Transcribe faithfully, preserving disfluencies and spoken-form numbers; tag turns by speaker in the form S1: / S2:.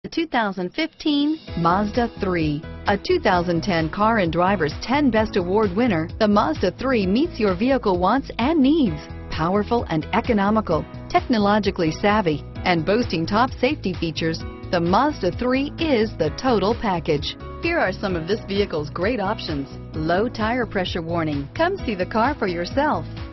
S1: The two thousand fifteen Mazda three. A two thousand ten Car and Driver's ten Best Award winner, the Mazda three meets your vehicle wants and needs. Powerful and economical, technologically savvy, and boasting top safety features, the Mazda three is the total package. Here are some of this vehicle's great options: low tire pressure warning. Come see the car for yourself.